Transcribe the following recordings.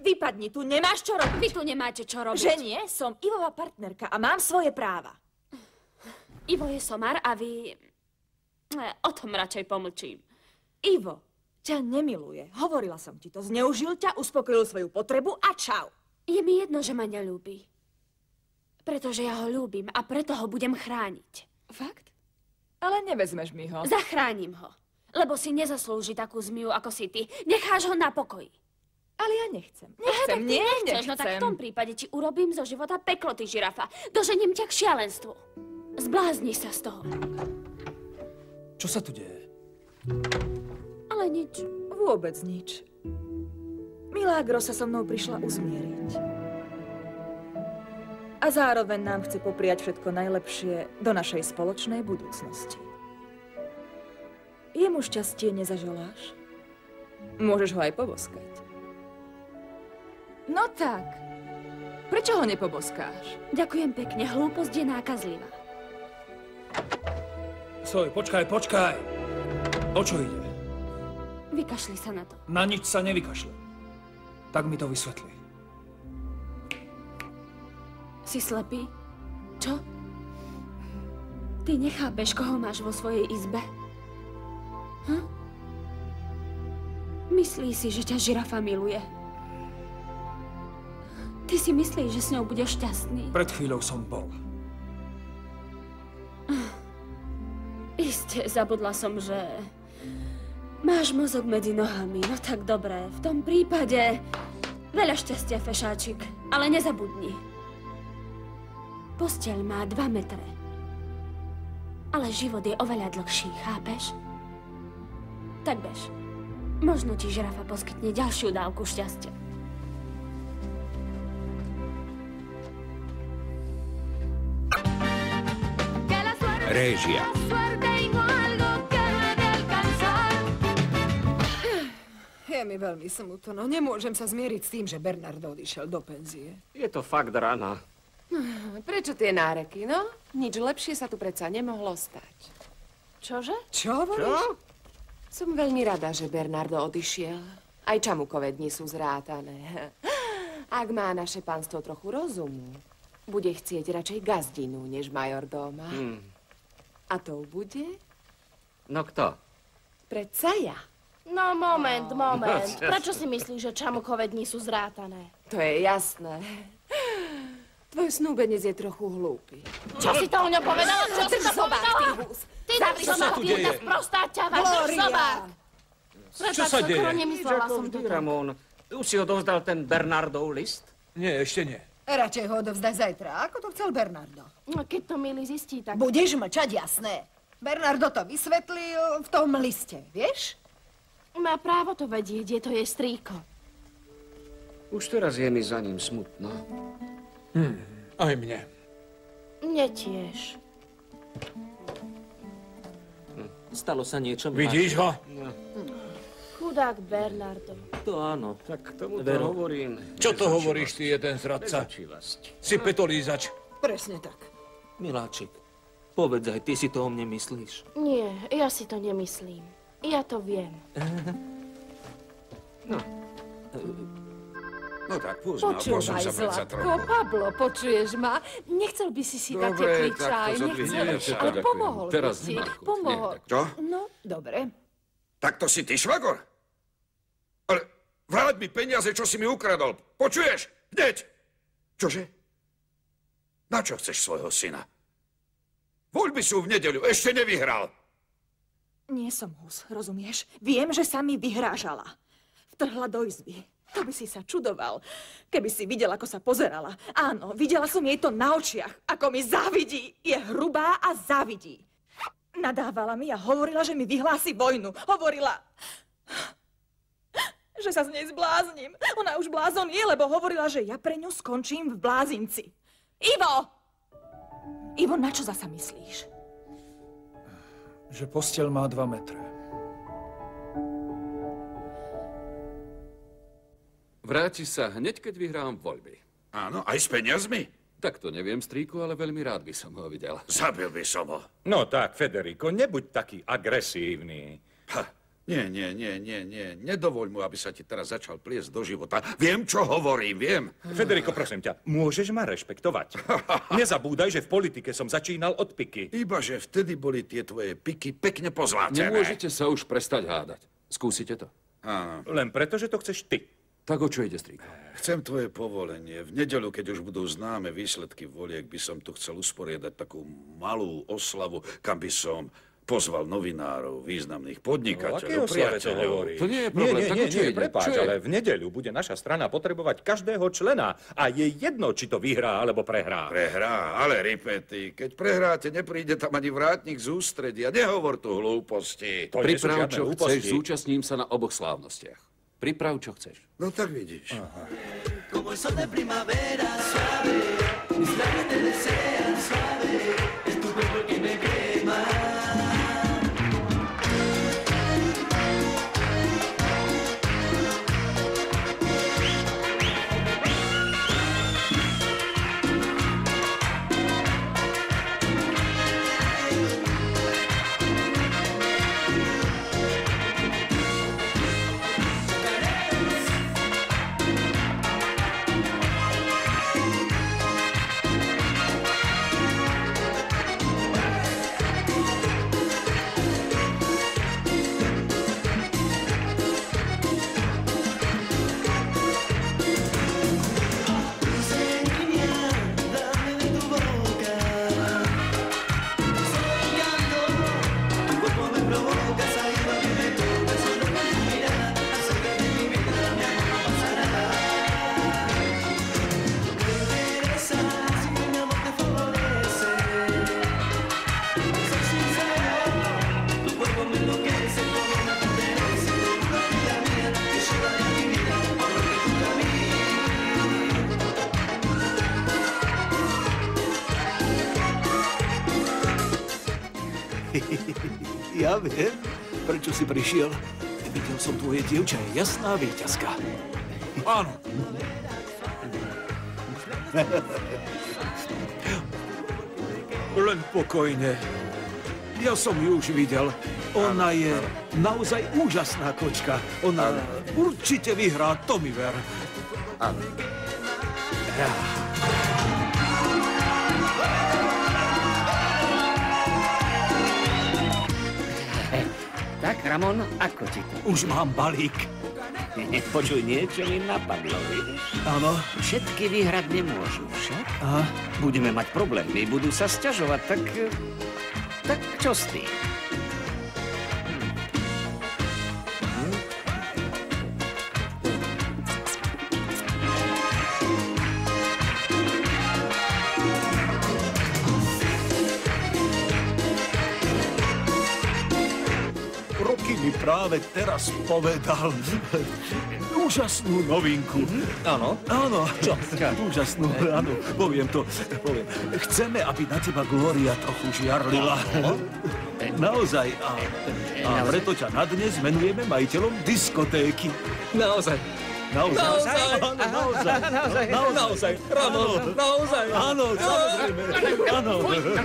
vypadni, tu nemáš čo robiť. Vy tu nemáte čo robiť. Že nie? Som Ivova partnerka a mám svoje práva. Ivo je somar a vy... O tom radšej pomlčím. Ivo ťa nemiluje. Hovorila som ti to. Zneužil ťa, uspokojil svoju potrebu a čau. Je mi jedno, že ma neľúbi. Pretože ja ho ľúbim a preto ho budem chrániť. Fakt? Ale nevezmeš mi ho. Zachránim ho. Lebo si nezaslúži takú zmiju, ako si ty. Necháš ho na pokoji. Ale ja nechcem. Tak ty nechceš, nechcem. no tak v tom prípade ti urobím zo života peklo, ty žirafa. Doženiem ťa k šialenstvu. Zblázni sa z toho. Čo sa tu deje? Ale nič. Vôbec nič. Milagro sa so mnou prišla uzmieriť. A zároveň nám chce popriať všetko najlepšie do našej spoločnej budúcnosti. Jemu šťastie nezaželáš? Môžeš ho aj poboskať. No tak. Prečo ho nepoboskáš? Ďakujem pekne, hlúposť je nákazlivá. Stoj, počkaj. O čo ide? Vykašli sa na to. Na nič sa nevykašle. Tak mi to vysvetli. Si slepý? Čo? Ty nechápeš, koho máš vo svojej izbe? Myslí si, že ťa žirafa miluje. Ty si myslíš, že s ňou budeš šťastný? Pred chvíľou som bol. Isté, zabudla som, že máš mozog medzi nohami. No tak dobre, v tom prípade veľa šťastia, fešáčik, ale nezabudni. Posteľ má 2 metre. Ale život je oveľa dlhší, chápeš? Tak bež. Možno ti žirafa poskytne ďalšiu dávku šťastia. Réžia. Je mi veľmi smutno. Nemôžem sa zmieriť s tým, že Bernardo odišiel do penzie. Je to fakt rana. Prečo tie náreky, no? Nič lepšie sa tu predsa nemohlo stať. Čože? Čo hovoríš? Čo? Som veľmi rada, že Bernardo odišiel. Aj čamukové dni sú zrátané. Ak má naše pánstvo trochu rozumu, bude chcieť radšej gazdinu, než majordóma. A to bude? No kto? Predsa ja. No moment. Prečo si myslíš, že čamukové dni sú zrátané? To je jasné. Tvoj snúbenec je trochu hlúpy. Čo si to o ňom povedala? Čo si to povedala? Ty Čo sa tu deje? Sprostá ťava, drž sobák! Čo sa deje? Nemyslela som to tak. Ramón, už si odovzdal ten Bernardov list? Nie, ešte nie. Radšej ho odovzdaj zajtra, ako to chcel Bernardo. No, keď to Milly zistí, tak... Budeš mlčať, jasné. Bernardo to vysvetlil v tom liste, vieš? Má právo to vedieť, je to jej strýko. Už teraz je mi za ním smutno. Aj mne. Mne tiež. Stalo sa niečo. Vidíš ho? Chudák Bernardo. To áno. Tak tomu to Vero. hovorím. Čo to hovoríš, ty jeden zradca? Si petolízač. Presne tak. Miláčik, povedz aj, ty si to o mne myslíš. Nie, ja si to nemyslím. Ja to viem. No tak, posun Počúvaj, sa predsa Zlatko, trochu. Pablo, počuješ ma? Nechcel by si si dať teplý Dobre, tak čaj, to zodvihnem. nechcel, Nie, ale ďakujem. pomohol Teraz by si. nemám chuť. Pomohol. Nie, tak čo? No, dobre. Tak to si ty, švagor? Ale vráť mi peniaze, čo si mi ukradol. Počuješ? Hneď! Čože? Na čo chceš svojho syna? Voľby sú v nedeľu, ešte nevyhral. Nie som hus, rozumieš? Viem, že sa mi vyhrážala. Vtrhla do izby. To by si sa čudoval, keby si videl, ako sa pozerala. Áno, videla som jej to na očiach, ako mi závidí. Je hrubá a závidí. Nadávala mi a hovorila, že mi vyhlási vojnu. Hovorila, že sa z nej zblázním. Ona už blázon je, lebo hovorila, že ja pre ňu skončím v blázinci. Ivo! Ivo, na čo zasa myslíš? Že posteľ má 2 metre. Vráti sa hneď, keď vyhrám voľby. Áno, aj s peniazmi? Tak to neviem, strýku, ale veľmi rád by som ho videl. Zabil by som ho. No tak, Federico, nebuď taký agresívny. Nie. Nedovoľ mu, aby sa ti teraz začal pliesť do života. Viem, čo hovorím, viem. Federico, prosím ťa, môžeš ma rešpektovať. Nezabúdaj, že v politike som začínal od piky. Ibaže vtedy boli tie tvoje piky pekne pozlátené. Nemôžete sa už prestať hádať. Skúsite to. Áno. Len preto, že to chceš ty. Tak o čo ide, strýko? Chcem tvoje povolenie. V nedeľu, keď už budú známe výsledky voliek, by som tu chcel usporiadať takú malú oslavu, kam by som pozval novinárov, významných podnikateľov, priateľov. To nie je problém. Nie, prepáč, ale v nedeľu bude naša strana potrebovať každého člena a je jedno, či to vyhrá alebo prehrá. Prehrá, ale Ripety, keď prehráte, nepríde tam ani vrátnik z ústredia. Nehovor tu hlúposti. Priprav, čo chceš, zúčastním sa na oboch slávnostiach. Priprav, čo chceš. No tak vidíš. Como el sol de primavera suave, mis labios te desean suave, es tu cuerpo el que me quema. Ja viem, prečo si prišiel. Videl som tvoje dievča, je jasná víťazka. Áno. Len pokojne. Ja som ju už videl. Ona je naozaj úžasná kočka. Ona určite vyhrá, to mi ver. Áno. Tak, Ramon, ako ti to? Už mám balík. Počuj, niečo mi napadlo, vieš? Áno. Všetky vyhrať nemôžu však. Aha. Budeme mať problémy, budú sa sťažovať, tak čo s tým? Mi práve teraz povedal úžasnú novinku. Áno? Áno. Čo? Úžasnú, áno. Poviem to. Chceme, aby na teba Glória trochu žiarlila. Naozaj. A preto ťa na dnes menujeme majiteľom diskotéky. Naozaj. Naozaj? Naozaj. Ramon, naozaj. Áno, samozrejme. Áno.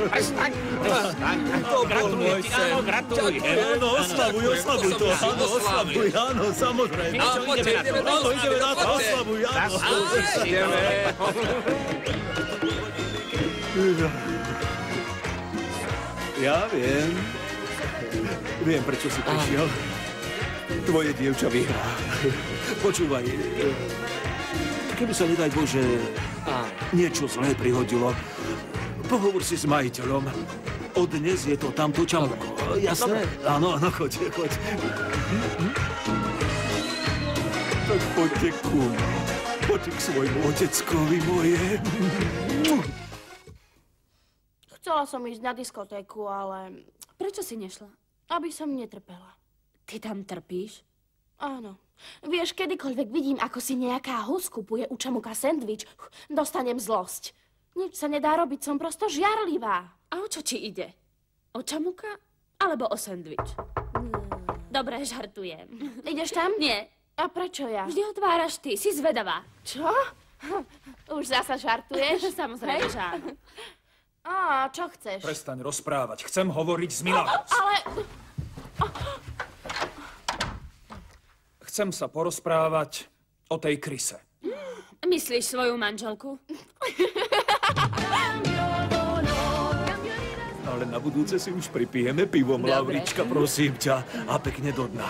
To bol môj sen. Áno, gratulujem. Áno, oslavuj to. Áno, oslavuj. Áno, samozrejme. Áno, ideme na to. Oslavuj, áno. Ideme. Ja viem. Viem, prečo si prišiel. Tvoje dievča vyhrá. Počúvaj, keby sa, nedaj Bože, niečo zlé prihodilo, pohovor si s majiteľom. Od dnes je to tamto Čamuko. Jasné? Áno, choď. Tak poďte poďte k svojmu oteckovi moje. Chcela som ísť na diskotéku, ale... Prečo si nešla? Aby som netrpela. Ty tam trpíš? Áno. Vieš, kedykoľvek vidím, ako si nejaká hus kupuje u Čamuka sendvič, dostanem zlosť. Nič sa nedá robiť, som prosto žiarlivá. A o čo ti ide? O Čamuka alebo o sendvič? Dobre, žartujem. Ideš tam? Nie. A prečo ja? Vždy otváraš ty, si zvedavá. Čo? Už zasa žartuješ? Samozrejme, že áno. Á, čo chceš? Prestaň rozprávať, chcem hovoriť s Milanou. Ale... Chcem sa porozprávať o tej Krise. Myslíš svoju manželku? Ale na budúce si už pripijeme pivom, Lavrička, prosím ťa. A pekne do dna.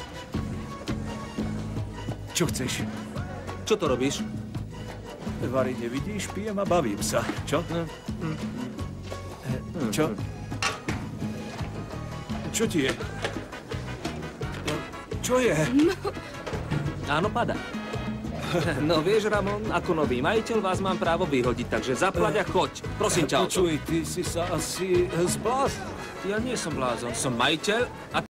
Čo chceš? Čo to robíš? Vary, nevidíš? Pijem a bavím sa. Čo? Čo? Čo ti je? Čo je? Áno, pada. No vieš, Ramon, ako nový majiteľ vás mám právo vyhodiť, takže zaplať a choď. Prosím ťa o to. Počuj, ty si sa asi zbláznil. Ja nie som blázon, som majiteľ a